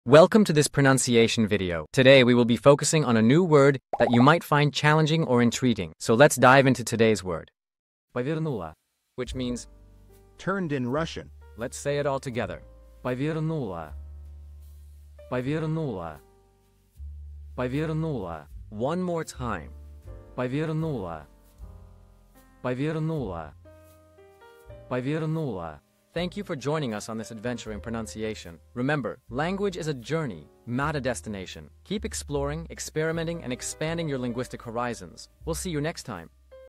Welcome to this pronunciation video. Today we will be focusing on a new word that you might find challenging or intriguing. So let's dive into today's word. Повернула, which means Turned in Russian. let's say it all together. Повернула. Повернула. Повернула. One more time. Повернула. Повернула. Повернула. Thank you for joining us on this adventure in pronunciation. Remember, language is a journey, not a destination. Keep exploring, experimenting, and expanding your linguistic horizons. We'll see you next time.